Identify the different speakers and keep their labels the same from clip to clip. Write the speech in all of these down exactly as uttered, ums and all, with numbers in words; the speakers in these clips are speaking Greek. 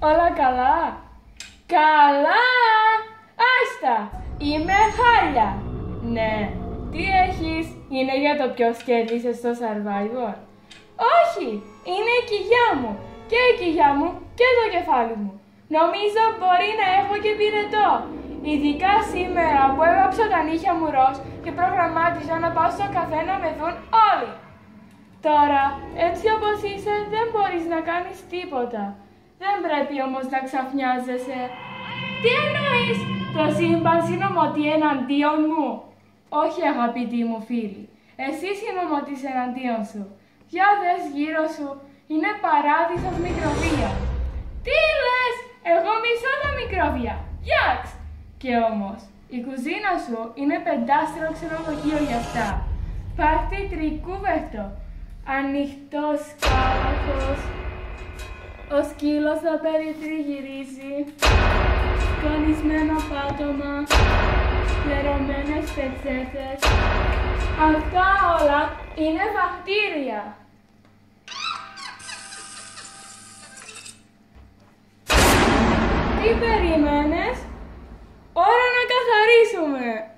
Speaker 1: Όλα καλά? Καλά! Άστα! Είμαι χάλια! Ναι. Τι έχεις? Είναι για το ποιος κέρδισε στο Survivor? Όχι! Είναι η κοιλιά μου! Και η κοιλιά μου και το κεφάλι μου. Νομίζω μπορεί να έχω και πυρετό. Ειδικά σήμερα που έβαψα τα νύχια μου ροζ και προγραμμάτιζα να πάω στο καφέ να με δουν όλοι. Τώρα, έτσι όπως είσαι, δεν μπορείς να κάνεις τίποτα. Δεν πρέπει όμως να ξαφνιάζεσαι. Τι εννοείς? Το σύμπαν συνομωτεί εναντίον μου? Όχι, αγαπητοί μου φίλοι. Εσύ συνομωτείς εναντίον σου. Για δες γύρω σου. Είναι παράδεισος μικροβία. Τι λες? Εγώ μισώ τα μικρόβια. Γιάξ! Και όμως, η κουζίνα σου είναι πεντάστρο ξενοδοχείο για αυτά. Πάρτι τρικούβευτο. Ανοιχτός κάλαθος. Ο σκύλος θα περιτριγυρίζει. Σκονισμένο πάτωμα. Λερωμένες πετσέτες. Αυτά όλα είναι βακτήρια. Τι περίμενες? Ώρα να καθαρίσουμε.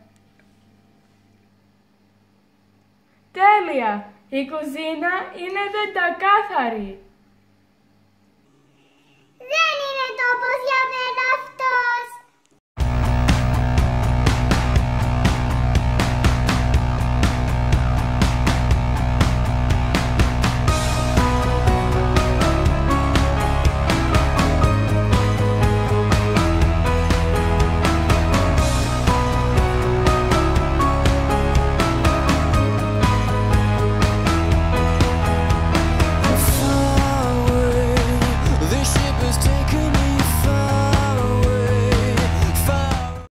Speaker 1: Τέλεια. Η κουζίνα είναι πεντακάθαρη.
Speaker 2: Δεν είναι τόπος για μένα.